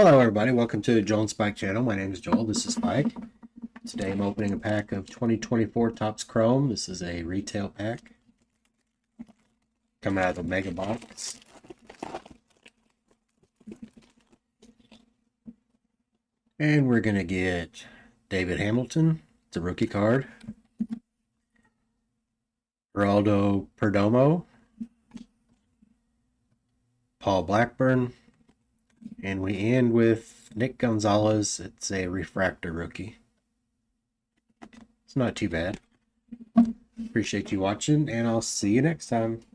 Hello everybody, welcome to the Joel and Spike channel. My name is Joel, this is Spike. Today I'm opening a pack of 2024 Topps Chrome. This is a retail pack. Coming out of the mega box. And we're going to get David Hamilton, it's a rookie card. Geraldo Perdomo. Paul Blackburn. And we end with Nick Gonzalez. It's a refractor rookie. It's not too bad. Appreciate you watching, and I'll see you next time.